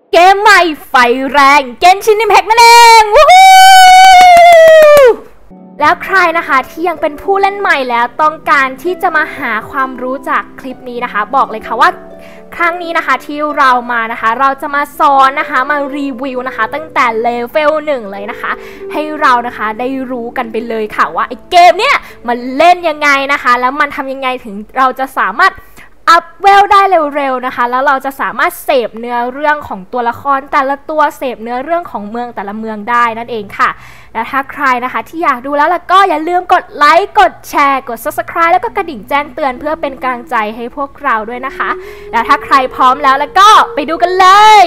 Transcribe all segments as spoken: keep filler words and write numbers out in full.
เกมใหม่ไฟแรงเกนชิน Impact นั่นเองวู้ฮู้แล้วใครนะคะที่ยังเป็นผู้เล่นใหม่แล้วต้องการที่จะมาหาความรู้จากคลิปนี้นะคะบอกเลยค่ะว่าครั้งนี้นะคะที่เรามานะคะเราจะมาสอนนะคะมารีวิวนะคะตั้งแต่เลเวลหนึ่งเลยนะคะให้เรานะคะได้รู้กันไปเลยค่ะว่าไอ้เกมเนี้ยมันเล่นยังไงนะคะแล้วมันทำยังไงถึงเราจะสามารถอัพเวลได้เร็วๆนะคะแล้วเราจะสามารถเสพเนื้อเรื่องของตัวละครแต่ละตัวเสพเนื้อเรื่องของเมืองแต่ละเมืองได้นั่นเองค่ะแล้วถ้าใครนะคะที่อยากดูแล้วล่ะก็อย่าลืมกดไลค์กดแชร์กด ซับสไครบ์ แล้วก็กระดิ่งแจ้งเตือนเพื่อเป็นกำลังใจให้พวกเราด้วยนะคะแล้วถ้าใครพร้อมแล้วแล้วก็ไปดูกันเลย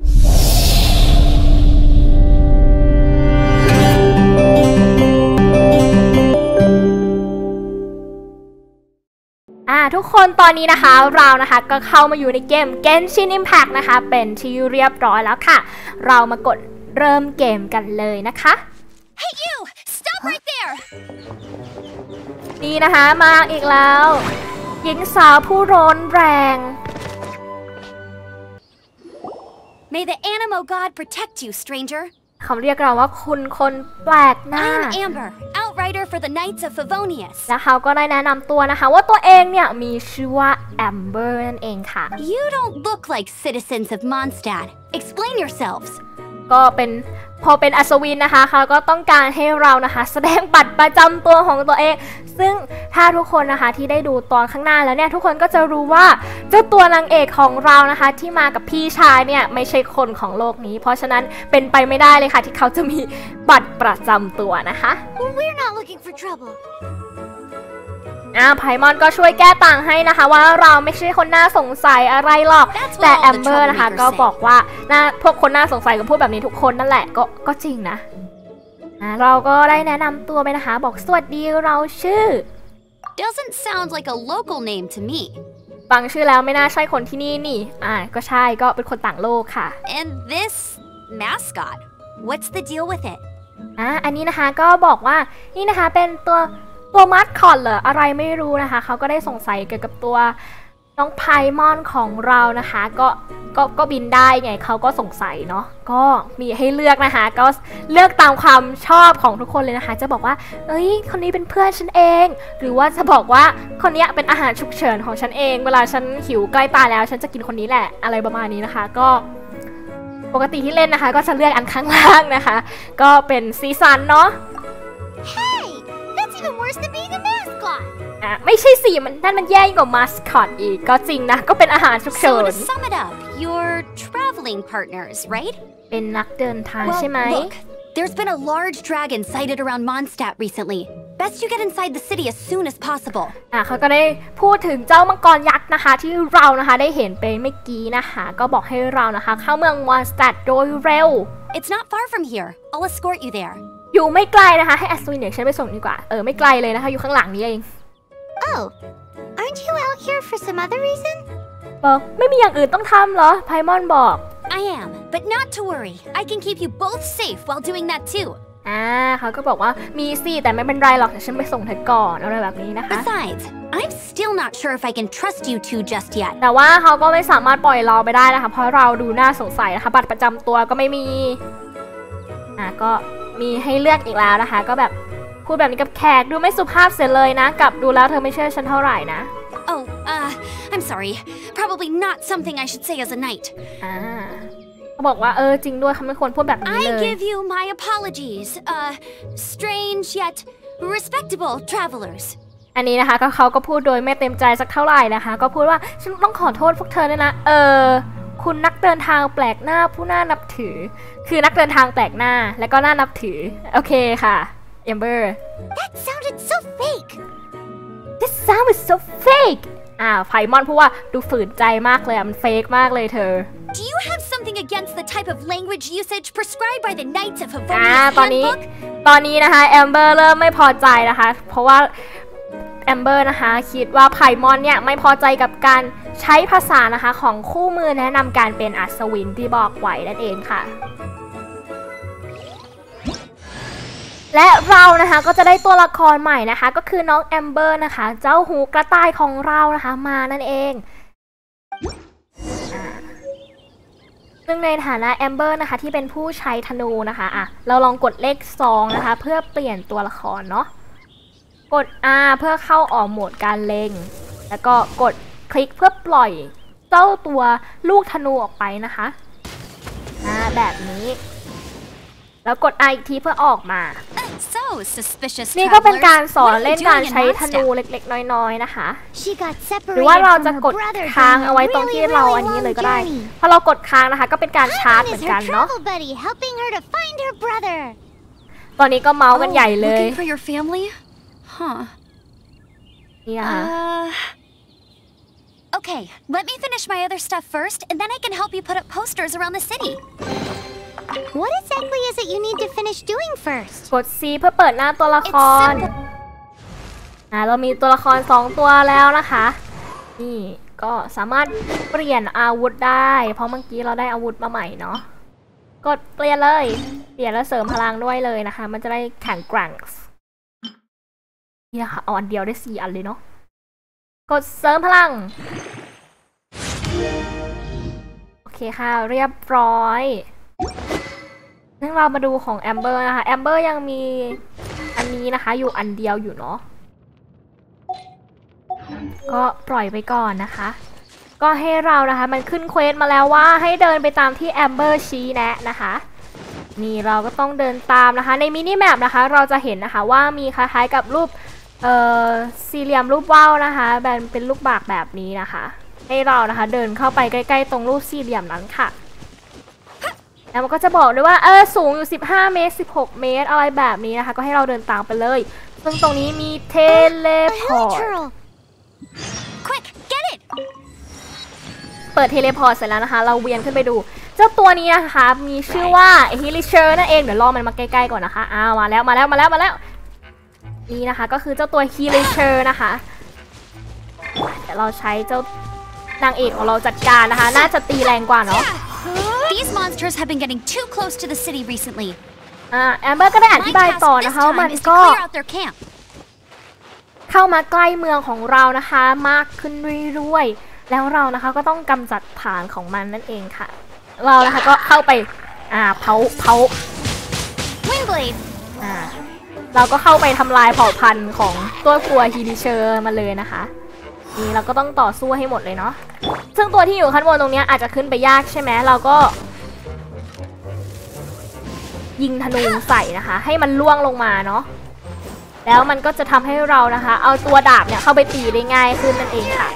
ทุกคนตอนนี้นะคะเรานะคะก็เข้ามาอยู่ในเกม Genshin Impact นะคะเป็นที่เรียบร้อยแล้วค่ะเรามากดเริ่มเกมกันเลยนะคะ Hey you! Stop right there! นี่นะคะมาอีกแล้วหญิงสาวผู้ร้อนแรง May the Anemo God protect you, stranger. เขาเรียกเราว่าคุณคนแปลกหน้า I am Amber, outrider for the Knights of Favonius. และเขาก็ได้แนะนำตัวนะคะว่าตัวเองเนี่ยมีชื่อว่า Amber นั่นเองค่ะ You don't look like citizens of Mondstadt. Explain yourselves. ก็เป็นพอเป็นอัศวินนะคะเขาก็ต้องการให้เรานะคะแสดงบัตรประจำตัวของตัวเองซึ่งถ้าทุกคนนะคะที่ได้ดูตอนข้างหน้าแล้วเนี่ยทุกคนก็จะรู้ว่าเจ้าตัวนางเอกของเรานะคะที่มากับพี่ชายเนี่ยไม่ใช่คนของโลกนี้เพราะฉะนั้นเป็นไปไม่ได้เลยค่ะที่เขาจะมีบัตรประจำตัวนะคะ We're not looking for trouble. อ่าไพมอนก็ช่วยแก้ต่างให้นะคะว่าเราไม่ใช่คนน่าสงสัยอะไรหรอกแต่แอมเบอร์นะคะก็บอกว่าน่าพวกคนน่าสงสัยกับพูดแบบนี้ทุกคนนั่นแหละก็ก็จริงนะอ่าเราก็ได้แนะนำตัวไปนะคะบอกสวัสดีเราชื่อ Doesn't sound like a local name to me. ฟังชื่อแล้วไม่น่าใช่คนที่นี่นี่อ่าก็ใช่ก็เป็นคนต่างโลกค่ะ And this mascot, what's the deal with it? อ่าอันนี้นะคะก็บอกว่านี่นะคะเป็นตัวตัวมัสคอตเหรออะไรไม่รู้นะคะเขาก็ได้สงสัยเกี่ยวกับตัวน้องไพมอนของเรานะคะก็ก็ก็บินได้ไงเขาก็สงสัยเนาะก็มีให้เลือกนะคะก็เลือกตามความชอบของทุกคนเลยนะคะจะบอกว่าเอ้ยคนนี้เป็นเพื่อนฉันเองหรือว่าจะบอกว่าคนนี้เป็นอาหารฉุกเฉินของฉันเองเวลาฉันหิวใกล้ตายแล้วฉันจะกินคนนี้แหละอะไรประมาณนี้นะคะก็ปกติที่เล่นนะคะก็จะเลือกอันข้างล่างนะคะก็เป็นซีซันเนาะ Even worse than being a mascot. อ่ะไม่ใช่สิมันนั่นมันแย่กว่ามาสคอตอีกก็จริงนะก็เป็นอาหารฉุกเฉิน So to sum it up, you're traveling partners, right? เป็นนักเดินทางใช่ไหม Well, look, there's been a large dragon sighted around Mondstadt recently. Best you get inside the city as soon as possible. อ่ะเขาก็ได้พูดถึงเจ้ามังกรยักษ์นะคะที่เรานะคะได้เห็นไปเมื่อกี้นะคะก็บอกให้เรานะคะเข้าเมืองมอนสแตดโดยเร็ว It's not far from here. I'll escort you there. อยู่ไม่ไกลนะคะให้อัศวินเดี๋ยวฉันไปส่งดีกว่าเออไม่ไกลเลยนะคะอยู่ข้างหลังนี้เอง Oh, aren't you out here for some other reason? บอกไม่มีอย่างอื่นต้องทำเหรอไพมอนบอก I am, but not to worry. I can keep you both safe while doing that too. อ่าเขาก็บอกว่ามีสิแต่ไม่เป็นไรหรอกแต่ฉันไปส่งเธอก่อนอะไรแบบนี้นะคะ Besides, I'm still not sure if I can trust you two just yet. แต่ว่าเขาก็ไม่สามารถปล่อยเราไปได้นะคะเพราะเราดูน่าสงสัยนะคะบัตรประจำตัวก็ไม่มีอ่าก็มีให้เลือกอีกแล้วนะคะก็แบบพูดแบบนี้กับแขกดูไม่สุภาพเสียเลยนะกับดูแล้วเธอไม่เชื่อฉันเท่าไหร่นะ Oh, uh, I'm sorry. Probably not something I should say as a knight. อ่าเขาบอกว่าเออจริงด้วยเขาไม่ควรพูดแบบนี้เลย I give you my apologies. Uh, strange yet respectable travelers. อันนี้นะคะก็เขาก็พูดโดยไม่เต็มใจสักเท่าไหร่นะคะก็พูดว่าฉันต้องขอโทษพวกเธอด้วยนะเออคุณนักเดินทางแปลกหน้าผู้น่านับถือคือนักเดินทางแปลกหน้าและก็น่านับถือโอเคค่ะ Amber That sounded so fake That sounded so fake อ่าไพมอนพูดว่าดูฝืนใจมากเลยอ่ะมันเฟกมากเลยเธอ Do you have something against the type of language usage prescribed by the Knights of Favonius อ่าตอนนี้ handbook ตอนนี้นะคะ Amber เริ่มไม่พอใจนะคะเพราะว่า Amber นะคะคิดว่าไพมอนเนี่ยไม่พอใจกับการใช้ภาษานะคะของคู่มือแนะนำการเป็นอัศวินที่บอกไว้นั่นเองค่ะและเรานะคะก็จะได้ตัวละครใหม่นะคะก็คือน้องแอมเบอร์นะคะเจ้าหูกระต่ายของเรานะคะมานั่นเองซึ่งในฐานะแอมเบอร์นะคะที่เป็นผู้ใช้ธนูนะคะอ่ะเราลองกดเลขสองนะคะเพื่อเปลี่ยนตัวละครเนาะกด R เพื่อเข้าออกโหมดการเล็งแล้วก็กดคลิกเพื่อปล่อยเจ้าตัวลูกธนูออกไปนะคะอ่าแบบนี้แล้วกด R อีกทีเพื่อออกมานี่ก็เป็นการสอนเล่นการใช้ธนูเล็กๆน้อยๆนะคะหรือว่าเราจะกดค้างเอาไว้ตรงที่เราอันนี้เลยก็ได้พอเรากดค้างนะคะก็เป็นการชาร์จเหมือนกันเนาะตอนนี้ก็เมาส์กันใหญ่เลยนี่ค่ะ Okay, let me finish my other stuff first, and then I can help you put up posters around the city. What exactly is it you need to finish doing first? กด C เพื่อเปิดหน้าตัวละครอ่าเรามีตัวละครสองตัวแล้วนะคะนี่ก็สามารถเปลี่ยนอาวุธได้เพราะเมื่อกี้เราได้อาวุธมาใหม่เนาะกดเปลี่ยนเลยเปลี่ยนแล้วเสริมพลังด้วยเลยนะคะมันจะได้แข็งแกร่งนี่ค่ะเอาอันเดียวได้สี่อันเลยเนาะกดเสริมพลังโอเคค่ะเรียบร้อยงั้นเรามาดูของแอมเบอร์นะคะแอมเบอร์ยังมีอันนี้นะคะอยู่อันเดียวอยู่เนาะก็ปล่อยไปก่อนนะคะก็ให้เรานะคะมันขึ้นเควสมาแล้วว่าให้เดินไปตามที่แอมเบอร์ชี้แนะนะคะนี่เราก็ต้องเดินตามนะคะในมินิแมปนะคะเราจะเห็นนะคะว่ามีคล้ายๆกับรูปเอ่อสี่เหลี่ยมรูปว่าวนะคะแบบเป็นลูกบากแบบนี้นะคะให้เรานะคะเดินเข้าไปใกล้ๆตรงรูปสี่เหลี่ยมนั้นค่ะแล้วมันก็จะบอกด้วยว่าเออสูงอยู่สิบห้าเมตรสิบหกเมตรอะไรแบบนี้นะคะก็ให้เราเดินตามไปเลยซึ่งตรงนี้มีเทเลพอร์ตเปิดเทเลพอร์ตเสร็จแล้วนะคะเราเวียนขึ้นไปดูเจ้าตัวนี้นะคะมีชื่อว่าฮิลิเชอร์นั่นเองเดี๋ยวรอมันมาใกล้ๆก่อนนะคะอ้าวมาแล้วมาแล้วมาแล้วมาแล้วนี่นะคะก็คือเจ้าตัวฮิลิเชอร์นะคะเดี๋ยวเราใช้เจ้านางเอกของเราจัดการนะคะน่าจะตีแรงกว่าเนาะ These monsters have been getting too close to the city recently. อ่าแอมเบอร์ก็ได้อธิบายต่อนะคะมันก็เข้ามาใกล้เมืองของเรานะคะมากขึ้นเรื่อยๆแล้วเรานะคะก็ต้องกำจัดฐานของมันนั่นเองค่ะเรานะคะก็เข้าไปอ่าเผาเผา Windblade อ่าเราก็เข้าไปทำลายเผ่าพันธุ์ของตัวกลัวฮิลิเชอร์มาเลยนะคะนี่เราก็ต้องต่อสู้ให้หมดเลยเนาะซึ่งตัวที่อยู่ข้างบนตรงนี้อาจจะขึ้นไปยากใช่ไหมเราก็ยิงธนูใส่นะคะให้มันล่วงลงมาเนาะแล้วมันก็จะทำให้เรานะคะเอาตัวดาบเนี่ยเข้าไปตีได้ง่ายขึ้นนั่นเองค่ะ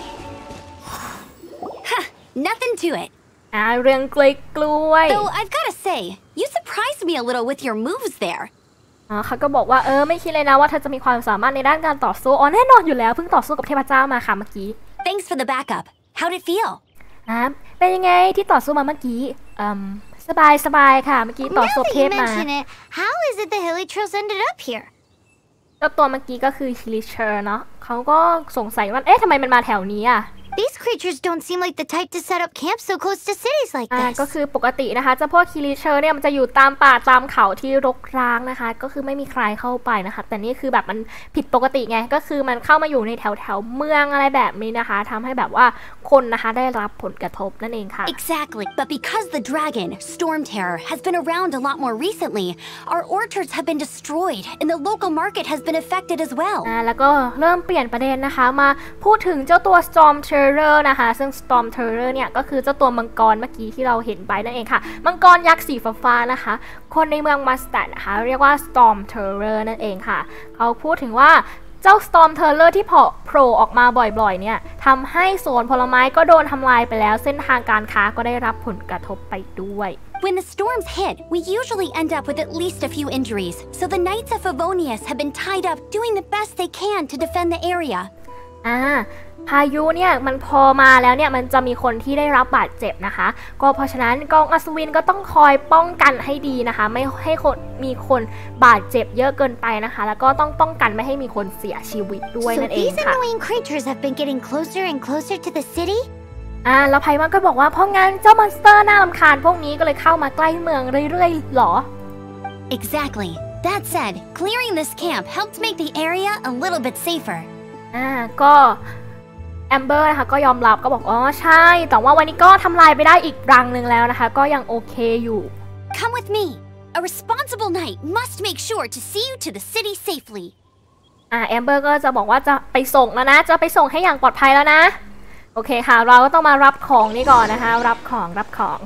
Nothing to it อ่าเรื่องกล้วยกล้วย Though I've gotta say you surprised me a little with your moves there อ๋อเขาก็บอกว่าเออไม่คิดเลยนะว่าเธอจะมีความสามารถในด้านการต่อสู้อ๋อแน่นอนอยู่แล้วเพิ่งต่อสู้กับเทพเจ้ามาค่ะเมื่อกี้ Thanks for the backup How'd it feel อ่าเป็นยังไงที่ต่อสู้มาเมื่อกี้อืมสบายสบายค่ะเมื่อกี้ต่อสู้เทพมา How is it the Hilichurls ended up here เจ้าตัวเมื่อกี้ก็คือฮิลิเชอร์เนาะเขาก็สงสัยว่าเอ๊ะทำไมมันมาแถวนี้อ่ะ These creatures don't seem like the type to set up camp so close to cities like this ก็คือปกตินะคะเจ้าพวกฮิลิเชอร์เนี่ยมันจะอยู่ตามป่าตามเขาที่รกร้างนะคะก็คือไม่มีใครเข้าไปนะคะแต่นี่คือแบบมันผิดปกติไงก็คือมันเข้ามาอยู่ในแถวแถวเมืองอะไรแบบนี้นะคะทำให้แบบว่าคนนะคะได้รับผลกระทบนั่นเองค่ะ Exactly but because the dragon Storm Terror has been around a lot more recently our orchards have been destroyed and the local market has been affected as well อ่าแล้วก็เริ่มเปลี่ยนประเด็นนะคะมาพูดถึงเจ้าตัว Storm Terrorนะคะซึ่ง Storm Terror เนี่ยก็คือเจ้าตัวมังกรเมื่อกี้ที่เราเห็นไปนั่นเองค่ะมังกรยักษ์สีฟ้าๆนะคะคนในเมืองมัสตัดนะคะเรียกว่า Storm Terror นั่นเองค่ะเขาพูดถึงว่าเจ้า Storm Terror ที่โผล่ออกมาบ่อยๆเนี่ยทำให้สวนผลไม้ก็โดนทำลายไปแล้วเส้นทางการค้าก็ได้รับผลกระทบไปด้วย When the storms hit, we usually end up with at least a few injuries, so the Knights of Favonius have been tied up doing the best they can to defend the area. อ่าพายุเนี่ยมันพอมาแล้วเนี่ยมันจะมีคนที่ได้รับบาดเจ็บนะคะก็เพราะฉะนั้นกองอัศวินก็ต้องคอยป้องกันให้ดีนะคะไม่ให้คนมีคนบาดเจ็บเยอะเกินไปนะคะแล้วก็ต้องป้องกันไม่ให้มีคนเสียชีวิตด้วยนั่นเองค่ะ So these annoying creatures have been getting closer and closer to the city? อ่าแล้วไพมันก็บอกว่าเพราะงั้นเจ้ามอนสเตอร์น่ารำคาญพวกนี้ก็เลยเข้ามาใกล้เมืองเรื่อยๆหรอ Exactly. That said, clearing this camp helped make the area a little bit safer. อ่าก็แอมเบอร์นะคะก็ยอมรับก็บอกอ๋อใช่แต่ว่าวันนี้ก็ทำลายไปได้อีกรังหนึ่งแล้วนะคะก็ยังโอเคอยู่ Come with me. A responsible knight must make sure to see you to the city safely. อ่าแอมเบอร์ก็จะบอกว่าจะไปส่งแล้วนะจะไปส่งให้อย่างปลอดภัยแล้วนะโอเคค่ะเราก็ต้องมารับของนี่ก่อนนะคะรับของรับของ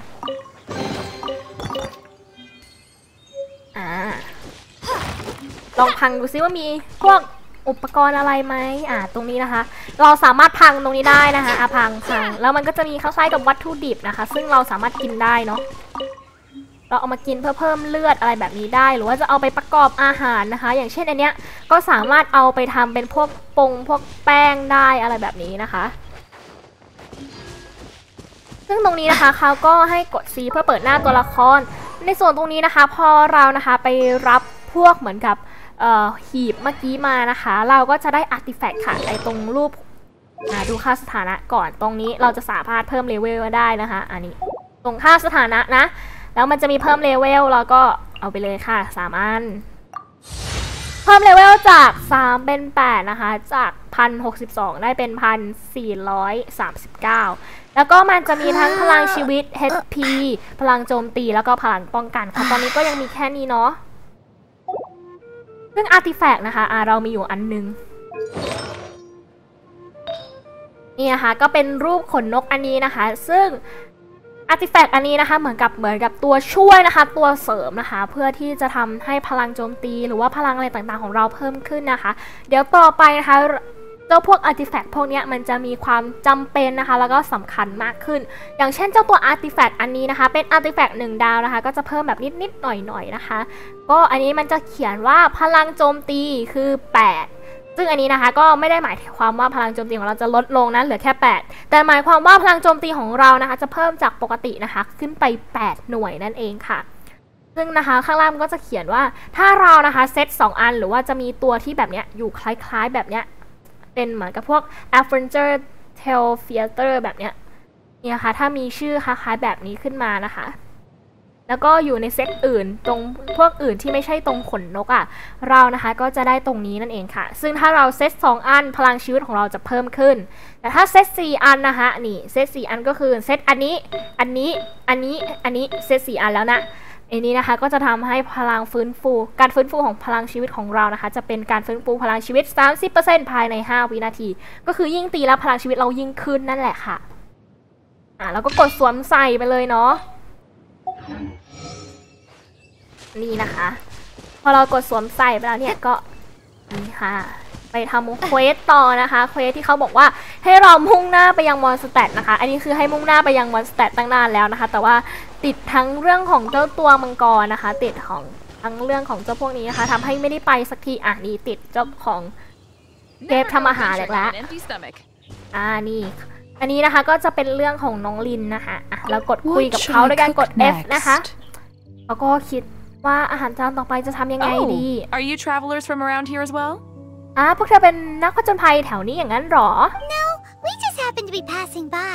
อ่าลองพังดูซิว่ามีพวกอุปกรณ์อะไรไหมอ่าตรงนี้นะคะเราสามารถพังตรงนี้ได้นะคะอ่ะพังพังแล้วมันก็จะมีคล้ายๆกับวัตถุดิบนะคะซึ่งเราสามารถกินได้เนาะเราเอามากินเพื่อเพิ่มเลือดอะไรแบบนี้ได้หรือว่าจะเอาไปประกอบอาหารนะคะอย่างเช่นอันเนี้ยก็สามารถเอาไปทำเป็นพวกปงพวกแป้งได้อะไรแบบนี้นะคะซึ่งตรงนี้นะคะเขาก็ให้กด C เพื่อเปิดหน้าตัวละครในส่วนตรงนี้นะคะพอเรานะคะไปรับพวกเหมือนกับหีบเมื่อกี้มานะคะเราก็จะได้อาร์ติแฟกต์ค่ะในตรงรูปดูค่าสถานะก่อนตรงนี้เราจะสามารถเพิ่มเลเวลได้นะคะอันนี้ตรงค่าสถานะนะแล้วมันจะมีเพิ่มเลเวลเราก็เอาไปเลยค่ะสามอันเพิ่มเลเวลจากสามเป็นแปดนะคะจาก หนึ่งพันหกสิบสอง ได้เป็น หนึ่งพันสี่ร้อยสามสิบเก้า แล้วก็มันจะมีทั้งพลังชีวิต เอช พี พลังโจมตีแล้วก็พลังป้องกันค่ะตอนนี้ก็ยังมีแค่นี้เนาะซึ่งอาร์ติแฟกต์นะคะอ่าเรามีอยู่อันนึงนี่นะคะก็เป็นรูปขนนกอันนี้นะคะซึ่งอาร์ติแฟกต์อันนี้นะคะเหมือนกับเหมือนกับตัวช่วยนะคะตัวเสริมนะคะเพื่อที่จะทำให้พลังโจมตีหรือว่าพลังอะไรต่างๆของเราเพิ่มขึ้นนะคะเดี๋ยวต่อไปนะคะเจ้าพวกอาร์ติแฟกต์พวกนี้มันจะมีความจำเป็นนะคะแล้วก็สำคัญมากขึ้นอย่างเช่นเจ้าตัวอาร์ติแฟกต์อันนี้นะคะเป็นอาร์ติแฟกต์หนึ่งดาวนะคะก็จะเพิ่มแบบนิดๆหน่อยๆนะคะก็อันนี้มันจะเขียนว่าพลังโจมตีคือแปดซึ่งอันนี้นะคะก็ไม่ได้หมายความว่าพลังโจมตีของเราจะลดลงนะเหลือแค่แปดแต่หมายความว่าพลังโจมตีของเรานะคะจะเพิ่มจากปกตินะคะขึ้นไปแปดหน่วยนั่นเองค่ะซึ่งนะคะข้างล่างก็จะเขียนว่าถ้าเรานะคะเซตสองอันหรือว่าจะมีตัวที่แบบเนี้ยอยู่คล้ายๆแบบเนี้ยเป็นเหมือนกับพวก Avenger Tail Theater แบบเนี้ยเนี่ยค่ะถ้ามีชื่อคล้ายๆแบบนี้ขึ้นมานะคะแล้วก็อยู่ในเซตอื่นตรงพวกอื่นที่ไม่ใช่ตรงขนนกอ่ะเรานะคะก็จะได้ตรงนี้นั่นเองค่ะซึ่งถ้าเราเซตสองอันพลังชีวิตของเราจะเพิ่มขึ้นแต่ถ้าเซตสี่อันนะคะนี่เซตสี่อันก็คือเซตอันนี้อันนี้อันนี้อันนี้เซตสี่อันแล้วนะอันนี้นะคะก็จะทำให้พลังฟื้นฟูการฟื้นฟูของพลังชีวิตของเรานะคะจะเป็นการฟื้นฟูพลังชีวิต สามสิบเปอร์เซ็นต์ ภายในห้าวินาทีก็คือยิ่งตีแล้วพลังชีวิตเรายิ่งขึ้นนั่นแหละค่ะอ่ะแล้วก็กดสวมใส่ไปเลยเนาะนี่นะคะพอเรากดสวมใส่ไปแล้วเนี่ยก็นี่ค่ะไปทำเควสต่อนะคะเควสที่เขาบอกว่าให้เรามุ่งหน้าไปยังมอนสเตทนะคะอันนี้คือให้มุ่งหน้าไปยังมอนสเตทตั้งนานแล้วนะคะแต่ว่าติดทั้งเรื่องของเจ้าตัวมังกรนะคะติดของทั้งเรื่องของเจ้าพวกนี้นะคะทำให้ไม่ได้ไปสักทีอ่ะนี่ติดเจ้าของเทปทำอาหารแล้วอ่านี่อันนี้นะคะก็จะเป็นเรื่องของน้องลินนะคะอ่ะแล้วกดคุยกับเขาด้วยการกด F นะคะแล้วก็คิดว่าอาหารจานต่อไปจะทำยังไงดี Oh, are you travelers from around here as well? อ่ะพวกเธอเป็นนักผจญภัยแถวนี้อย่างนั้นหรอ No, we just happen to be passing by.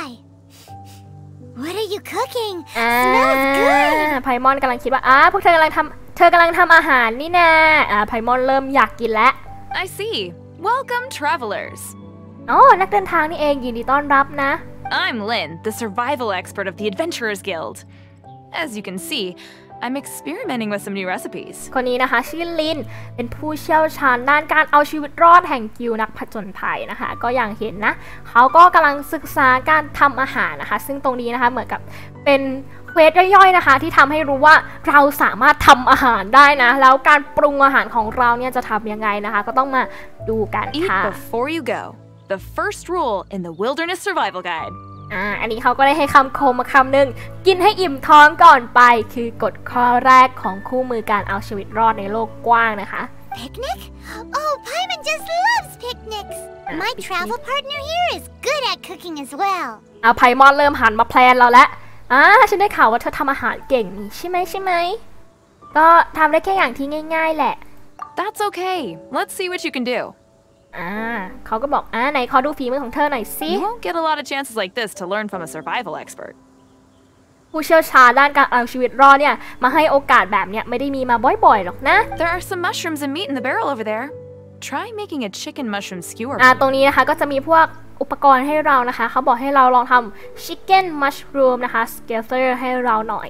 What are you cooking? อ่า Smells good. ไพมอนกำลังคิดว่าอ่ะพวกเธอกำลังทำเธอกำลังทำอาหารนี่นะอ่าไพมอนเริ่มอยากกินแล้ว I see. Welcome, travelers. อ๋อนักเดินทางนี่เองยินดีต้อนรับนะ I'm Lynn, the survival expert of the Adventurers Guild. As you can see, I'm experimenting with some new recipes. คนนี้นะคะชื่อลินเป็นผู้เชี่ยวชาญด้านการเอาชีวิตรอดแห่งกิลด์นักผจญภัยนะคะก็อย่างเห็นนะเขาก็กำลังศึกษาการทำอาหารนะคะซึ่งตรงนี้นะคะเหมือนกับเป็นเควสย่อยๆนะคะที่ทำให้รู้ว่าเราสามารถทำอาหารได้นะแล้วการปรุงอาหารของเราเนี่ยจะทำยังไงนะคะก็ต้องมาดูกันค่ะ Eat before you go. The first rule in the Wilderness Survival Guide. อ่าอันนี้เขาก็ได้ให้คำคมมาคำหนึ่งกินให้อิ่มท้องก่อนไปคือกฎข้อแรกของคู่มือการเอาชีวิตรอดในโลกกว้างนะคะ Picnic? Oh, Paimon just loves picnics. My travel partner here is good at cooking as well. เอาไพมอนเริ่มหันมาแพลนเราแล้วอ่าฉันได้ข่าวว่าเธอทำอาหารเก่งนี่ใช่ไหมใช่ไหมก็ทำได้แค่อย่างที่ง่ายๆแหละ That's okay. Let's see what you can do. อ่าเขาก็บอกอ่าไหนขอดูฝีมือของเธอหน่อยสิ You won't get a lot of chances like this to learn from a survival expert. ผู้เชี่ยวชาญด้านการเอาชีวิตรอดเนี่ยมาให้โอกาสแบบเนี้ยไม่ได้มีมาบ่อยๆหรอกนะ There are some mushrooms and meat in the barrel over there. try making a chicken mushroom skewer. อ่าตรงนี้นะคะก็จะมีพวกอุปกรณ์ให้เรานะคะเขาบอกให้เราลองทำ chicken mushroom นะคะ skewer ให้เราหน่อย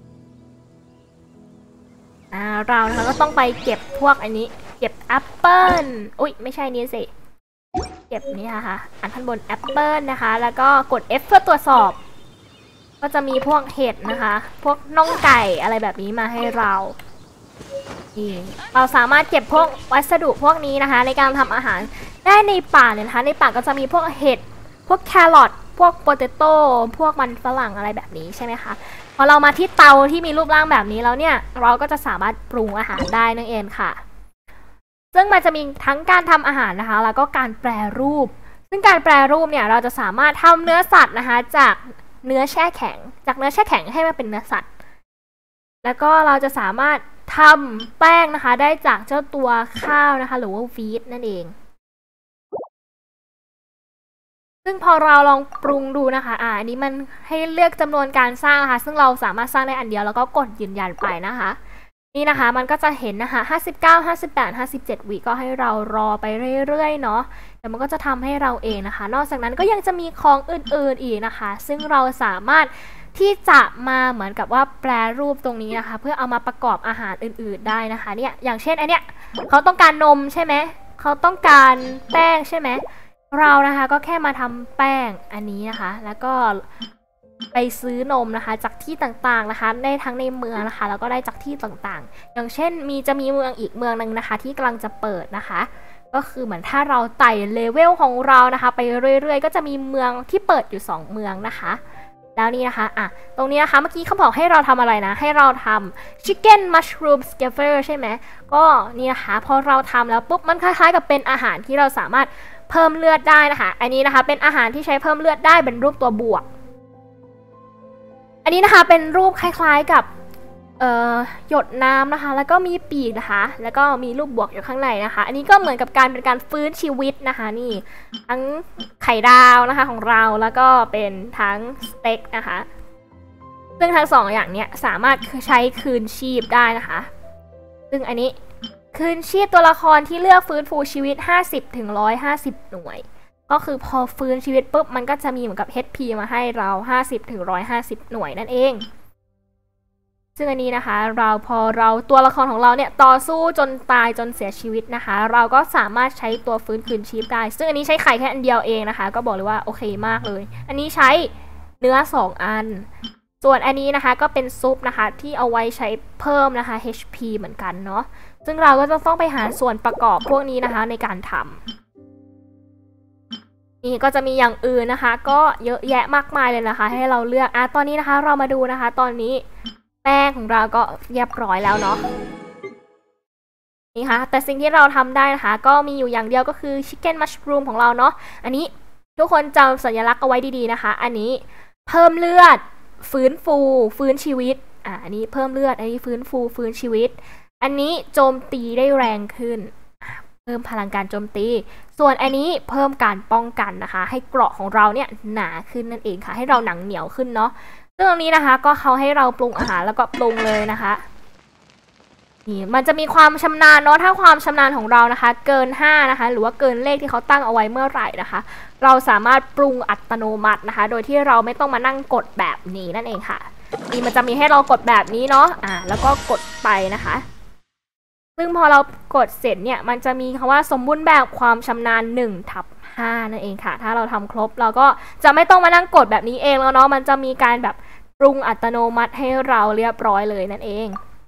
อ่าเรานะคะก็ต้องไปเก็บพวกอันนี้เก็บแอปเปิ้ลอุ๊ยไม่ใช่นี้สิเก็บนี่ค่ะอันข้างบนแอปเปิ้ลนะคะแล้วก็กด F เพื่อตรวจสอบก็จะมีพวกเห็ดนะคะพวกน่องไก่อะไรแบบนี้มาให้เราเราสามารถเก็บพวกวัสดุพวกนี้นะคะในการทำอาหารได้ในป่าเนี่ยนะคะในป่าก็จะมีพวกเห็ดพวกแครอทพวกโปเตโต้พวกมันฝรั่งอะไรแบบนี้ใช่ไหมคะพอเรามาที่เตาที่มีรูปร่างแบบนี้แล้วเนี่ยเราก็จะสามารถปรุงอาหารได้นั่นเองค่ะซึ่งมันจะมีทั้งการทำอาหารนะคะแล้วก็การแปรรูปซึ่งการแปรรูปเนี่ยเราจะสามารถทำเนื้อสัตว์นะคะจากเนื้อแช่แข็งจากเนื้อแช่แข็งให้มาเป็นเนื้อสัตว์แล้วก็เราจะสามารถทำแป้งนะคะได้จากเจ้าตัวข้าวนะคะหรือว่าวีทนั่นเองซึ่งพอเราลองปรุงดูนะคะอ่าอันนี้มันให้เลือกจำนวนการสร้างนะคะซึ่งเราสามารถสร้างได้อันเดียวแล้วก็กดยืนยันไปนะคะนี่นะคะมันก็จะเห็นนะคะห้าสิบเก้า ห้าสิบแปด ห้าสิบเจ็ดวิก็ให้เรารอไปเรื่อยๆเนาะแต่มันก็จะทำให้เราเองนะคะนอกจากนั้นก็ยังจะมีของอื่นๆอีกนะคะซึ่งเราสามารถที่จะมาเหมือนกับว่าแปรรูปตรงนี้นะคะเพื่อเอามาประกอบอาหารอื่นๆได้นะคะเนี่ยอย่างเช่นอันเนี้ยเขาต้องการนมใช่ไหมเขาต้องการแป้งใช่ไหมเรานะคะก็แค่มาทำแป้งอันนี้นะคะแล้วก็ไปซื้อนมนะคะจากที่ต่างๆนะคะได้ทั้งในเมืองนะคะแล้วก็ได้จากที่ต่างๆอย่างเช่นมีจะมีเมืองอีกเมืองหนึ่งนะคะที่กำลังจะเปิดนะคะก็คือเหมือนถ้าเราไต่เลเวลของเรานะคะไปเรื่อยๆก็จะมีเมืองที่เปิดอยู่สองเมืองนะคะแล้วนี่นะคะอ่ะตรงนี้นะคะเมื่อกี้เขาบอกให้เราทำอะไรนะให้เราทำ chicken mushroom skewer ใช่ไหมก็นี่นะคะพอเราทำแล้วปุ๊บมันคล้ายๆกับเป็นอาหารที่เราสามารถเพิ่มเลือดได้นะคะอันนี้นะคะเป็นอาหารที่ใช้เพิ่มเลือดได้เป็นรูปตัวบวกอันนี้นะคะเป็นรูปคล้ายๆกับเอ่อหยดน้ำนะคะแล้วก็มีปีกนะคะแล้วก็มีรูปบวกอยู่ข้างในนะคะอันนี้ก็เหมือนกับการเป็นการฟื้นชีวิตนะคะนี่ทั้งไข่ดาวนะคะของเราแล้วก็เป็นทั้งสเต็กนะคะซึ่งทั้งสองอย่างเนี้ยสามารถใช้คืนชีพได้นะคะซึ่งอันนี้คืนชีพตัวละครที่เลือกฟื้นฟูชีวิต ห้าสิบถึงหนึ่งร้อยห้าสิบ หน่วยก็คือพอฟื้นชีวิตปุ๊บมันก็จะมีเหมือนกับ เอช พี มาให้เรา ห้าสิบถึงหนึ่งร้อยห้าสิบ หน่วยนั่นเองซึ่งอันนี้นะคะเราพอเราตัวละครของเราเนี่ยต่อสู้จนตายจนเสียชีวิตนะคะเราก็สามารถใช้ตัวฟื้นคืนชีพได้ซึ่งอันนี้ใช้ไข่แค่อันเดียวเองนะคะก็บอกเลยว่าโอเคมากเลยอันนี้ใช้เนื้อสองอันส่วนอันนี้นะคะก็เป็นซุปนะคะที่เอาไว้ใช้เพิ่มนะคะ เอช พี เหมือนกันเนาะซึ่งเราก็จะต้องไปหาส่วนประกอบพวกนี้นะคะในการทำนี่ก็จะมีอย่างอื่นนะคะก็เยอะแยะมากมายเลยนะคะให้เราเลือกอ่ะตอนนี้นะคะเรามาดูนะคะตอนนี้แป้งของเราก็เรียบร้อยแล้วเนาะนี่ค่ะแต่สิ่งที่เราทำได้นะคะก็มีอยู่อย่างเดียวก็คือ chicken mushroom ของเราเนาะอันนี้ทุกคนจำสัญลักษณ์เอาไว้ดีๆนะคะอันนี้เพิ่มเลือดฟื้นฟูฟื้นชีวิตอ่ะอันนี้เพิ่มเลือดอันนี้ฟื้นฟูฟื้นชีวิตอันนี้โจมตีได้แรงขึ้นเพิ่มพลังการโจมตีส่วนอันนี้เพิ่มการป้องกันนะคะให้เกราะของเราเนี่ยหนาขึ้นนั่นเองค่ะให้เราหนังเหนียวขึ้นเนาะซึ่งตรงนี้นะคะก็เขาให้เราปรุงอาหารแล้วก็ปรุงเลยนะคะนี่มันจะมีความชำนาญเนาะถ้าความชำนาญของเรานะคะเกินห้านะคะหรือว่าเกินเลขที่เขาตั้งเอาไว้เมื่อไหร่นะคะเราสามารถปรุงอัตโนมัตินะคะโดยที่เราไม่ต้องมานั่งกดแบบนี้นั่นเองค่ะนี่มันจะมีให้เรากดแบบนี้เนาะอ่าแล้วก็กดไปนะคะซึ่งพอเรากดเสร็จเนี่ยมันจะมีคำว่าสมบูรณ์แบบความชำนาญหนึ่งทับห้านั่นเองค่ะถ้าเราทำครบเราก็จะไม่ต้องมานั่งกดแบบนี้เองแล้วเนาะมันจะมีการแบบปรุงอัตโนมัติให้เราเรียบร้อยเลยนั่นเอง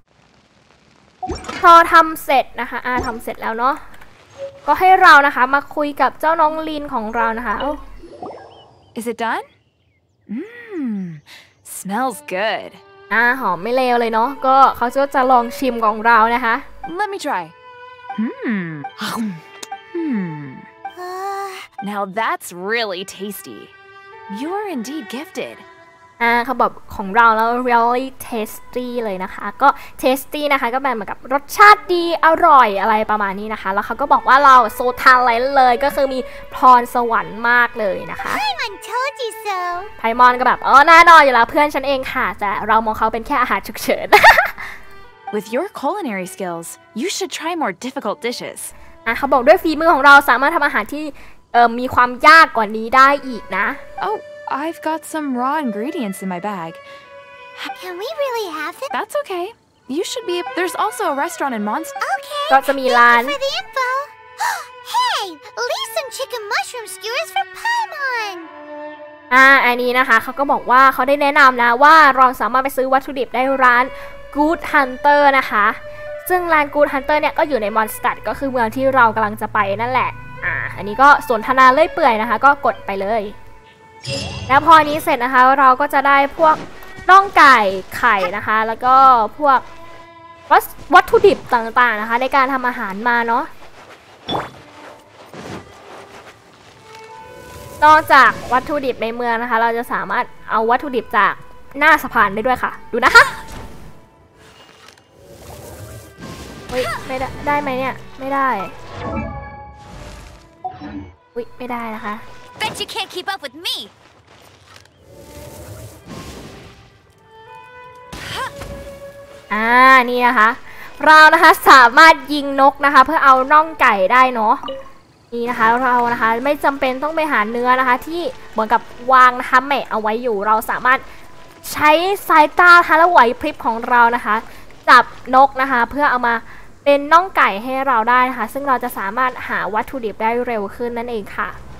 พอทำเสร็จนะคะอ่าทำเสร็จแล้วเนาะก็ให้เรานะคะมาคุยกับเจ้าน้องลินของเรานะคะ Is it done? Mmm, smells good. อ่าหอมไม่เลวเลยเนาะก็เขาจะจะลองชิมของเรานะคะ Let me try. Hmm. Hmm. Now that's really tasty. You're indeed gifted. อ่าเขาบอกของเราแล้ว really tasty เลยนะคะก็ tasty นะคะก็แปลเหมือนกับรสชาติดีอร่อยอะไรประมาณนี้นะคะแล้วเขาก็บอกว่าเราโซทานเลยเลยก็คือมีพรสวรรค์มากเลยนะคะ Paimon told you so ไพมอนก็แบบเออแน่นอนอยู่แล้วเพื่อนฉันเองค่ะแต่เรามองเขาเป็นแค่อาหารฉุกเฉิน With your culinary skills, you should try more difficult dishes. อ่ะเขาบอกด้วยฝีมือของเราสามารถทำอาหารที่เอ่อมีความยากกว่านี้ได้อีกนะ Oh, I've got some raw ingredients in my bag. Can we really have them? That's okay. You should be. There's also a restaurant in Monster. Okay. ก็จะมีร้าน For the info. Hey, leave some chicken mushroom skewers for Paimon. อ่าอันนี้นะคะเขาก็บอกว่าเขาได้แนะนำนะว่าเราสามารถไปซื้อวัตถุดิบได้ร้าน Good Hunter นะคะซึ่งร้าน Good Hunter เนี่ยก็อยู่ในมอนสตัดก็คือเมืองที่เรากำลังจะไปนั่นแหละอ่าอันนี้ก็สนทนาเลื่อยเปื่อยนะคะก็กดไปเลยแล้วพอนี้เสร็จนะคะเราก็จะได้พวกน่องไก่ไข่นะคะแล้วก็พวกวัตถุดิบต่างๆนะคะในการทำอาหารมาเนาะนอกจากวัตถุดิบในเมืองนะคะเราจะสามารถเอาวัตถุดิบจากหน้าสะพานได้ด้วยค่ะดูนะคะเฮ้ยไม่ได้ได้ไหมเนี่ยไม่ได้อุ๊ยไม่ได้นะคะ Bet you can't keep up with me. อ่านี่นะคะเรานะคะสามารถยิงนกนะคะเพื่อเอาน่องไก่ได้เนาะนี่นะคะเรานะคะไม่จำเป็นต้องไปหาเนื้อนะคะที่เหมือนกับวางนะคะแหมะเอาไว้อยู่เราสามารถใช้สายตานะคะและไหวพริบของเรานะคะจับนกนะคะเพื่อเอามาเป็นน่องไก่ให้เราได้นะคะซึ่งเราจะสามารถหาวัตถุดิบได้เร็วขึ้นนั่นเองค่ะ